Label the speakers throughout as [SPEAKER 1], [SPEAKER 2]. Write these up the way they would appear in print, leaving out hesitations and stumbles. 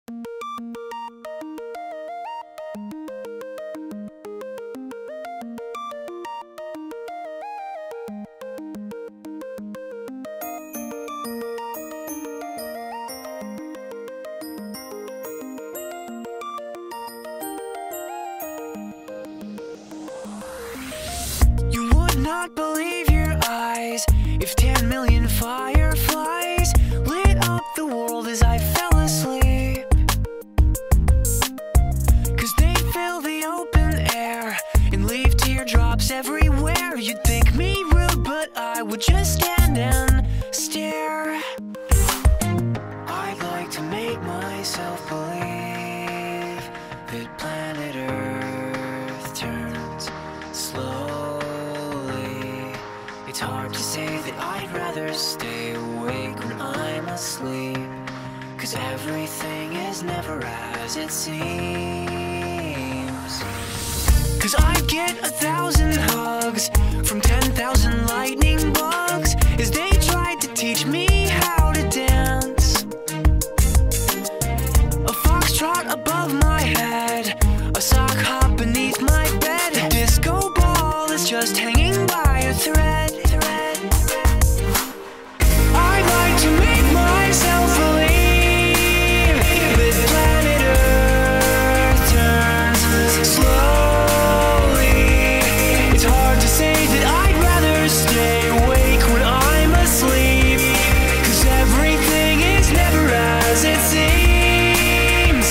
[SPEAKER 1] You would not believe your eyes if 10 million fireflies lit up the world as I fell asleep. 'Cause they fill the open air and leave teardrops everywhere. You'd think me rude, but I would just stand and stare. I'd like to make myself believe that planet Earth turns slowly. It's hard to say that I'd rather stay awake when I'm asleep, 'cause everything is never as it seems. 'Cause I'd get 1,000 hugs from 10,000 lightning bugs as they tried to teach me how to dance. A foxtrot above my head, a sock hop beneath my bed, a disco ball is just hanging by a thread. I'd like to make myself believe that planet Earth turns slowly. It's hard to say that I'd rather stay awake when I'm asleep, 'cause everything is never as it seems.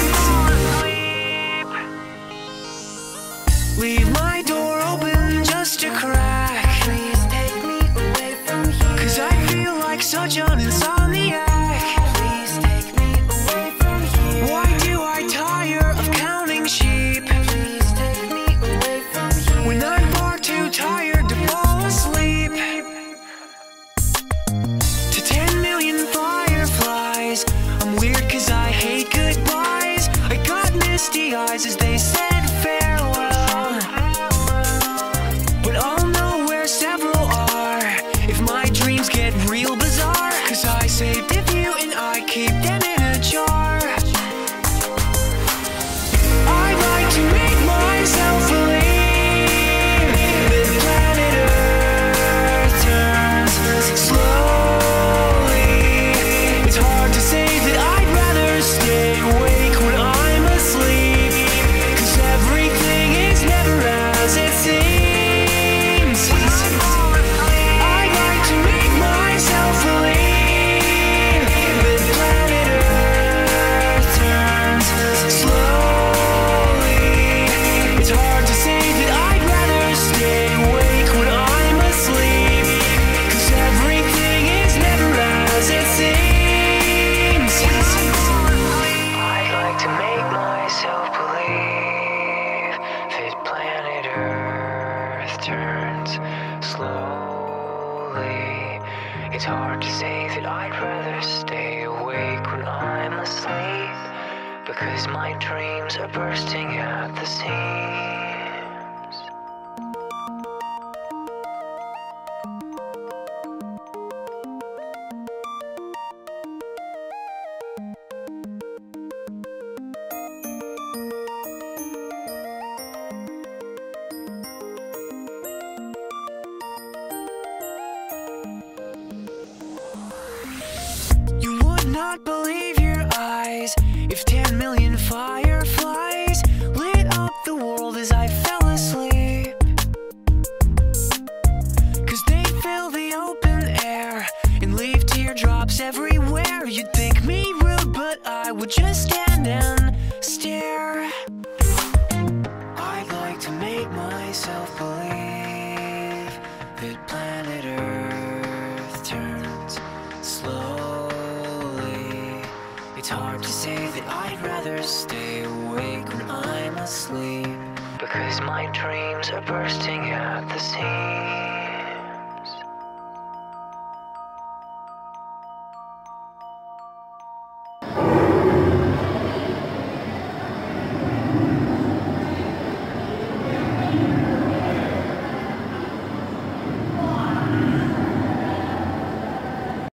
[SPEAKER 1] Leave my door open just a crack. Please take me away from here, 'cause I feel like such an insomniac. Please take me away from here. Why do I tire of counting sheep? Please take me away from here, when I'm far too tired to fall asleep. To 10 million fireflies, I'm weird 'cause I hate goodbyes. I got misty eyes as they said farewell, but I'll know where several are if my dreams get real bizarre, 'cause I saved a few and I keep them in a jar. I'd like to make myself believe that planet Earth turns slowly. It's hard to say that I'd rather stay awake when I'm asleep, 'cause everything is never as it seems. I'd like to make myself believe that planet Earth turns slowly. It's hard to say that I'd rather stay awake when I'm asleep, 'cause everything is never as it seems. I'd like to make myself believe that planet Earth turns slowly. It's hard to say that I'd rather stay awake when I'm asleep, because my dreams are bursting at the seams. You would not believe your eyes if 10 million fireflies lit up the world as I fell asleep. 'Cause they fill the open air and leave teardrops everywhere. You'd think me rude, but I would just stand and stare. I'd like to make myself believe that planet Earth turns slowly. It's hard to say that I'd rather stay awake when I'm asleep, because my dreams are bursting at the seams.